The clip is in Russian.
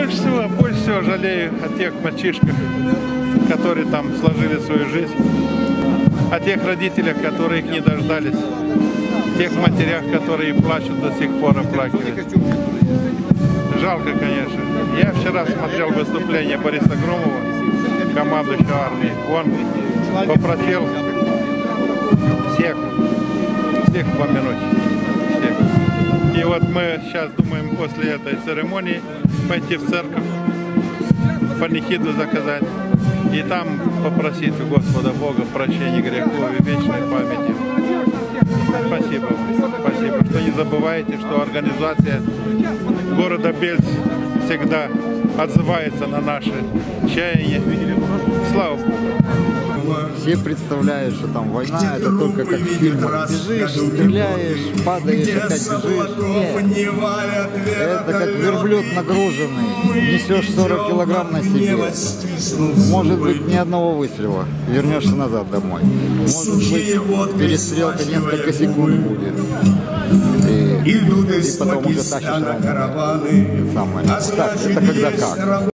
больше всего жалею о тех мальчишках, которые там сложили свою жизнь, о тех родителях, которые их не дождались, тех матерях, которые плачут до сих пор, оплакивают. Жалко, конечно. Я вчера смотрел выступление Бориса Громова, командующего армии. Он попросил всех помянуть. Всех. И вот мы сейчас думаем после этой церемонии пойти в церковь, панихиду заказать и там попросить у Господа Бога прощения грехов и вечной памяти. Спасибо вам. Спасибо, что не забываете, что организация города Бельц всегда отзывается на наши чаяния. Слава Богу. Все представляют, что там война, это только как в фильмах. Бежишь, стреляешь, падаешь, опять бежишь. Нет. Это как верблюд нагруженный. Несешь 40 килограмм на себе. Может быть, ни одного выстрела. Вернешься назад домой. Может быть, перестрелка несколько секунд будет. И потом уже тащишь раненого. Так, это когда как.